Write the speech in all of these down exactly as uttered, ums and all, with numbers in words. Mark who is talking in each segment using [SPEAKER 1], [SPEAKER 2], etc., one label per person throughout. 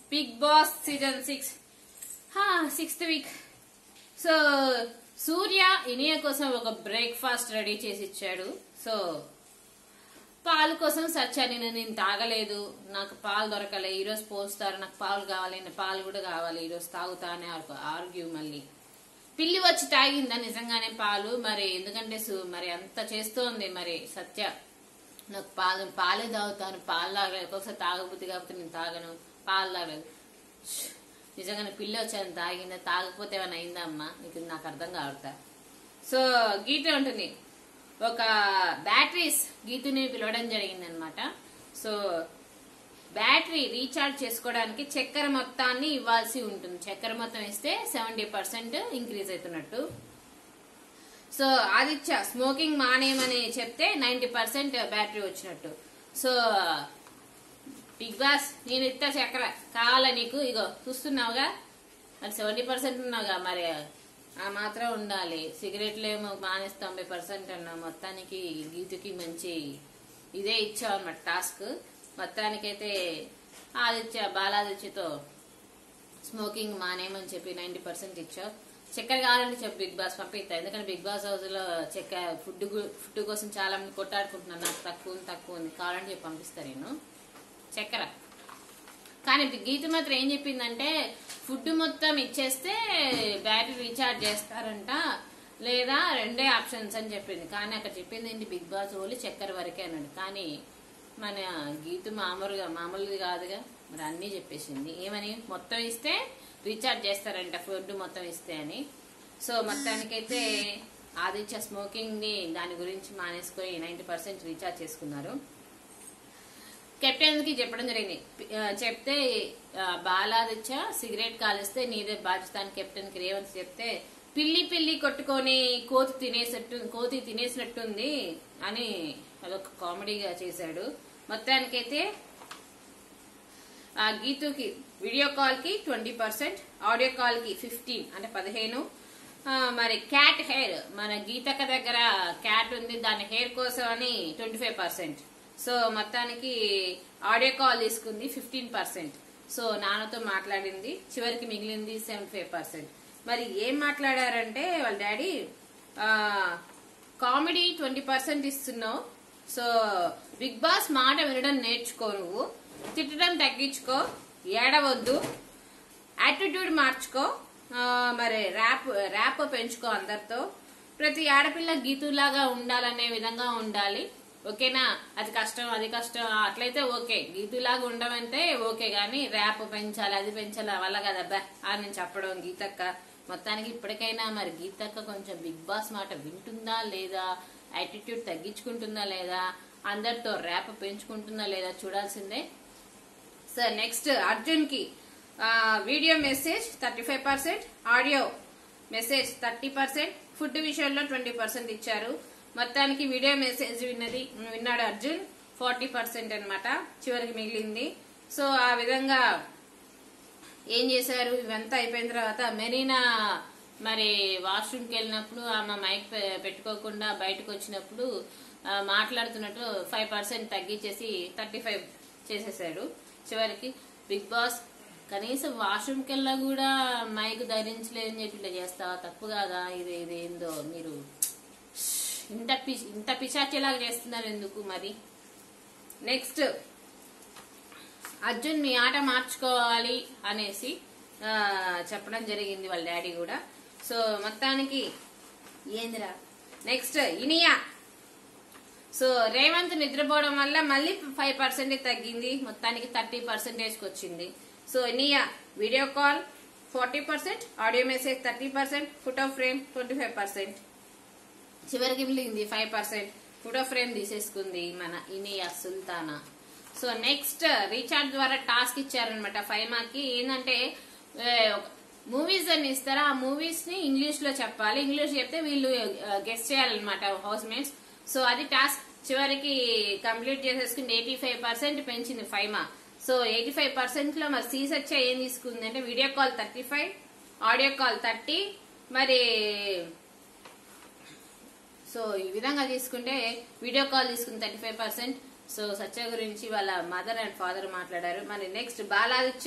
[SPEAKER 1] Big Boss season six sixth week. So Surya Inaya కోసం ఒక breakfast ready చేసి ఇచ్చాడు. సో పాలు కోసం సచ్చాను, నేను తాగలేదు, నాకు పాలు దొరకలే, ఈరోజు పోస్తారు, నాకు పాలు కావాలి, పాలు కూడా కావాలి, ఈరోజు తాగుతా అని ఆర్గ్యూ. మళ్ళీ పిల్లి వచ్చి తాగిందా నిజంగానే పాలు? మరి ఎందుకంటే మరి అంత చేస్తోంది మరి సత్య, నాకు పాలు పాలే తాగుతాను, పాలు తాగలేదు, ఒకసారి తాగబుద్ధి కాకపోతే నేను తాగను, పాలు తాగలేదు. నిజంగానే పిల్లి వచ్చాను తాగిందా? తాగకపోతే ఏమైనా అయిందా అమ్మా? నీకు నాకు అర్థం కావడతా. సో గీత ఉంటుంది, ఒక బ్యాటరీస్ గీతుని పిలవడం జరిగింది అనమాట. సో బ్యాటరీ రీఛార్జ్ చేసుకోవడానికి చక్కెర మొత్తాన్ని ఇవ్వాల్సి ఉంటుంది. చక్కెర మొత్తం ఇస్తే సెవెంటీ పర్సెంట్ ఇంక్రీజ్ అవుతున్నట్టు. సో ఆదిత్య స్మోకింగ్ మానేయమని చెప్తే నైన్టీ పర్సెంట్ బ్యాటరీ వచ్చినట్టు. సో బిగ్ బాస్ నేను ఇస్తా చక్కెర కావాలా నీకు, ఇగో చూస్తున్నావుగా, మరి సెవెంటీ పర్సెంట్ ఉన్నావుగా, మరి ఆ మాత్రం ఉండాలి. సిగరెట్లు ఏమో మానేసి తొంభై పర్సెంట్ అన్నా. మొత్తానికి గీతుకి మంచి ఇదే ఇచ్చావు అన్నమాట టాస్క్. మొత్తానికైతే ఆదిత్య బాలాదిత్యతో స్మోకింగ్ మానేయమని చెప్పి నైన్టీ పర్సెంట్ ఇచ్చావు. చక్కెర కావాలంటే చెప్పు, బిగ్ బాస్ పంపిస్తా. ఎందుకంటే బిగ్ బాస్ హౌస్ లో చక్కెర ఫుడ్ ఫుడ్ కోసం చాలా మంది కొట్టాడుకుంటున్నారు, నాకు తక్కువ ఉంది తక్కువ ఉంది, కావాలంటే చెప్పి పంపిస్తా నేను చక్కెర. కానీ గీత మాత్రం ఏం చెప్పిందంటే ఫుడ్ మొత్తం ఇచ్చేస్తే బ్యాటరీ రీఛార్జ్ చేస్తారంట, లేదా రెండే ఆప్షన్స్ అని చెప్పింది. కానీ అక్కడ చెప్పింది ఏంటి, బిగ్ బాస్ ఓన్లీ చక్కెర వరకే అన్నాడు. కానీ మన గీత మామూలుగా మామూలుగా కాదుగా, మరి అన్నీ చెప్పేసింది. ఏమని మొత్తం ఇస్తే రీఛార్జ్ చేస్తారంట, ఫుడ్ మొత్తం ఇస్తే అని. సో మొత్తానికైతే ఆదిత్య స్మోకింగ్ ని దాని గురించి మానేసుకొని నైన్టీ పర్సెంట్ రీఛార్జ్ చేసుకున్నారు. కెప్టెన్ కి చెప్పడం జరిగింది, చెప్తే బాలాదిత్య సిగరెట్ కాలిస్తే నీదే బాధ్యత అని కెప్టెన్ కి రేవంత్ చెప్తే, పిల్లి పిల్లి కొట్టుకొని కోతి తినేసినట్టు కోతి తినేసినట్టుంది అని అదొక కామెడీగా చేశాడు. మొత్తానికైతే ఆ గీతుకి వీడియో కాల్ కి ట్వంటీ పర్సెంట్, ఆడియో కాల్ కి ఫిఫ్టీన్ అంటే పదిహేను. మరి క్యాట్ హెయిర్, మన గీతక్క దగ్గర క్యాట్ ఉంది, దాని హెయిర్ కోసం అని ట్వంటీ ఫైవ్ పర్సెంట్. సో మొత్తానికి ఆడియో కాల్ తీసుకుంది ఫిఫ్టీన్ పర్సెంట్. సో నాన్నతో మాట్లాడింది, చివరికి మిగిలింది సెవెంటీ ఫైవ్ పర్సెంట్. మరి ఏం మాట్లాడారంటే వాళ్ళ డాడీ, కామెడీ ట్వంటీ పర్సెంట్ ఇస్తున్నావు, సో బిగ్ బాస్ మాట వినడం నేర్చుకో, నువ్వు తిట్టడం తగ్గించుకో, ఏడవద్దు, యాటిట్యూడ్ మార్చుకో, మరి ర్యాప్ ర్యాప్ పెంచుకో అందరితో, ప్రతి ఆడపిల్ల గీతులాగా ఉండాలనే విధంగా ఉండాలి, ఓకేనా? అది కష్టం అది కష్టం అట్లయితే ఓకే, గీతులాగా ఉండమంటే ఓకే, గానీ ర్యాప్ పెంచాలి అది పెంచాలి వల్ల కదబ్బా అని నేను చెప్పడం గీతక్క. మొత్తానికి ఇప్పటికైనా మరి గీతక్క కొంచెం బిగ్ బాస్ మాట వింటుందా లేదా, యాటిట్యూడ్ తగ్గించుకుంటుందా లేదా, అందరితో ర్యాప్ పెంచుకుంటుందా లేదా చూడాల్సిందే. సార్ నెక్స్ట్ అర్జున్ కి video message thirty five percent, audio message thirty percent, food విషయంలో ట్వంటీ పర్సెంట్ ఇచ్చారు. మొత్తానికి వీడియో మెసేజ్ విన్నది విన్నాడు అర్జున్ ఫార్టీ పర్సెంట్ అనమాట, చివరికి మిగిలింది. సో ఆ విధంగా ఏం చేశారు, ఇవంతా అయిపోయిన తర్వాత మెరీనా మరి వాష్రూమ్కి వెళ్ళినప్పుడు ఆమె మైక్ పెట్టుకోకుండా బయటకు వచ్చినప్పుడు మాట్లాడుతున్నట్టు ఫైవ్ పర్సెంట్ తగ్గించేసి థర్టీ ఫైవ్ చేసేసాడు. చివరికి బిగ్ బాస్ కనీసం వాష్రూమ్కి వెళ్ళా కూడా మైక్ ధరించలేదని చెప్పి ఇట్లా చేస్తావా, తప్పు కాదా ఇది ఇదేందో మీరు ఇంత పి ఇంత పిశాచేలాగా చేస్తున్నారు ఎందుకు మరి? నెక్స్ట్ అర్జున్ మీ ఆట మార్చుకోవాలి అనేసి చెప్పడం జరిగింది వాళ్ళ డాడీ కూడా. సో మొత్తానికి ఏందిరా నెక్స్ట్ ఇనియా, సో రేవంత్ నిద్రపోవడం వల్ల మళ్ళీ ఫైవ్ పర్సెంట్ తగ్గింది, మొత్తానికి థర్టీ పర్సెంటేజ్ కి వచ్చింది. So Inaya video call forty percent, audio message thirty percent, photo frame twenty five percent, చివరికి మిగిలింది ఫైవ్ పర్సెంట్. ఫోటో ఫ్రేమ్ తీసేసుకుంది మన Inaya Sultana. So next recharge ద్వారా టాస్క్ ఇచ్చారనమాట ఫైమాకి. ఏంటంటే మూవీస్ అని ఇస్తారా, ఆ మూవీస్ ని ఇంగ్లీష్ లో చెప్పాలి, ఇంగ్లీష్ చెప్తే వీళ్ళు గెస్ట్ చేయాలన్నమాట హౌస్ మేట్స్. సో అది టాస్క్ చివరికి కంప్లీట్ చేసేసుకుని ఎయిటీ ఫైవ్ పర్సెంట్ పెంచింది Faima. So eighty five percent లో మరి సీసెచ్ ఏం తీసుకుంది అంటే video call thirty five, audio call thirty, మరి సో ఈ విధంగా తీసుకుంటే వీడియో కాల్ తీసుకుంది thirty five percent. So Satya గురించి వాళ్ళ మదర్ అండ్ ఫాదర్ మాట్లాడారు. మరి next Baladitya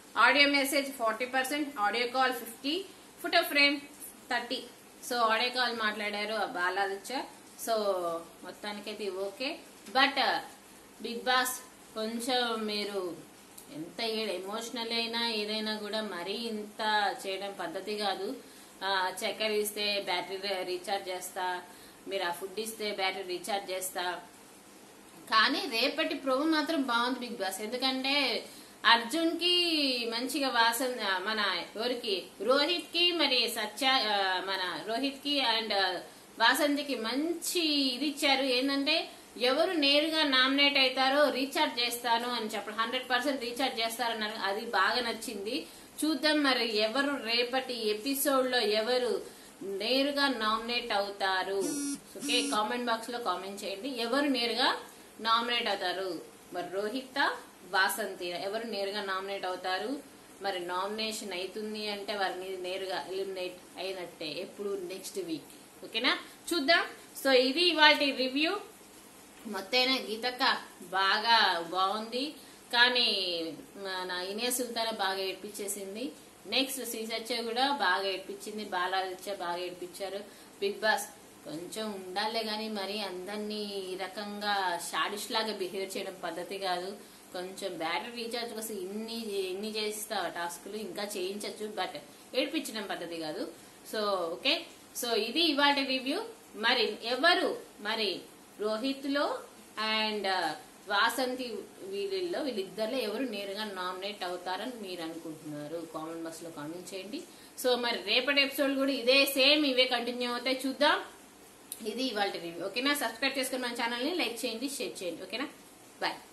[SPEAKER 1] audio message forty percent, audio call fifty, photo frame thirty. So audio call మాట్లాడారు బాలాదిత్య. సో మొత్తానికైతే ఓకే. బట్ బిగ్ బాస్ కొంచెం మీరు ఎంత ఎమోషనల్ అయినా ఏదైనా కూడా మరీ ఇంత చేయడం పద్ధతి కాదు. చక్కెర ఇస్తే బ్యాటరీ రీఛార్జ్ చేస్తా, మీరు ఆ ఫుడ్ ఇస్తే బ్యాటరీ రీఛార్జ్ చేస్తా. కానీ రేపటి ప్రోమో మాత్రం బాగుంది బిగ్ బాస్. ఎందుకంటే అర్జున్ కి మంచిగా వాసన, మన ఎవరికి రోహిత్ కి మరి సత్య, మన రోహిత్ కి అండ్ వాసంతికి మంచి ఇది ఇచ్చారు. ఏంటంటే ఎవరు నేరుగా నామినేట్ అవుతారో రీఛార్జ్ చేస్తాను అని చెప్పడం, హండ్రెడ్ పర్సెంట్ రీఛార్జ్ చేస్తారన్నారు. అది బాగా నచ్చింది. చూద్దాం మరి ఎవరు రేపటి ఎపిసోడ్ లో ఎవరు నేరుగా నామినేట్ అవుతారు. ఓకే, కామెంట్ బాక్స్ లో కామెంట్ చేయండి ఎవరు నేరుగా నామినేట్ అవుతారు. మరి రోహిత, వాసంతి ఎవరు నేరుగా నామినేట్ అవుతారు. మరి నామినేషన్ అవుతుంది అంటే వారిని నేరుగా ఎలిమినేట్ అయినట్టే ఎప్పుడు నెక్స్ట్ వీక్. ఓకేనా, చూద్దాం. సో ఇది ఇవాళ రివ్యూ. మొత్తైన గీతక్క బాగా బాగుంది, కానీ మన ఇనియా సుల్తానా బాగా ఏడ్పించేసింది. నెక్స్ట్ శ్రీసత్య కూడా బాగా ఏడ్పించింది, బాలాదిత్య బాగా ఏడ్పించారు. బిగ్ బాస్ కొంచెం ఉండాలే గాని మరి అందరినీ ఈ రకంగా షాడిష్ లాగా బిహేవ్ చేయడం పద్ధతి కాదు. కొంచెం బ్యాటరీ రీఛార్జ్ కోసం ఇన్ని ఇన్ని చేస్తా టాస్కులు ఇంకా చేయించచ్చు, బట్ ఏడ్పించడం పద్ధతి కాదు. సో ఓకే, సో ఇది ఇవాళ రివ్యూ. మరి ఎవరు మరి రోహిత్ లో అండ్ వాసంతి వీళ్ళల్లో వీళ్ళిద్దరిలో ఎవరు నేరుగా నామినేట్ అవుతారని మీరు అనుకుంటున్నారు? కామెంట్ బాక్స్ లో కామెంట్ చేయండి. సో మరి రేపటి ఎపిసోడ్ కూడా ఇదే సేమ్ ఇవే కంటిన్యూ అవుతాయి, చూద్దాం. ఇది ఇవాళ రివ్యూ. ఓకేనా, సబ్స్క్రైబ్ చేసుకుని మన ఛానల్ ని లైక్ చేయండి, షేర్ చేయండి. ఓకేనా, బాయ్.